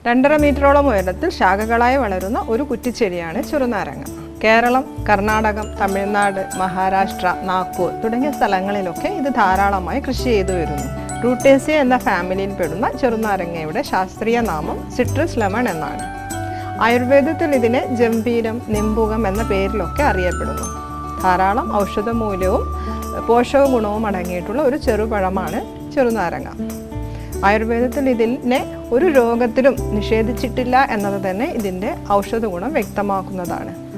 2.5 മീറ്ററോളം ഉയരത്തിൽ ശാഖകളായി വളരുന്ന ഒരു കുറ്റിച്ചെടിയാണ് ചെറുനാരങ്ങ. കേരളം, കർണാടകം, തമിഴ്നാട്, മഹാരാഷ്ട്ര, നാഗ്പൂർ തുടങ്ങിയ സ്ഥലങ്ങളിലൊക്കെ ഇത് ധാരാളമായി കൃഷി ചെയ്തു വരുന്നു. റൂട്ടേസിയ എന്ന ഫാമിലിയിൽ പെടുന്ന ചെറുനാരങ്ങയുടെ ശാസ്ത്രീയ നാമം സിട്രസ് ലെമൺ എന്നാണ്. ആയുർവേദത്തിൽ ഇതിനെ ജംബീരം, നിംബുകം എന്ന പേരിലൊക്കെ അറിയപ്പെടുന്നു. ധാരാളം ഔഷധമൂല്യവും പോഷക ഗുണവും അടങ്ങിയിട്ടുള്ള ഒരു ചെറുപഴമാണ് ചെറുനാരങ്ങ. ആയുർവേദത്തിൽ ഇതിനെ ഒരു രോഗത്തിലും നിഷേധിച്ചിട്ടില്ല എന്നത് തന്നെ ഇതിൻ്റെ ഔഷധ ഗുണം വ്യക്തമാക്കുന്നതാണ്.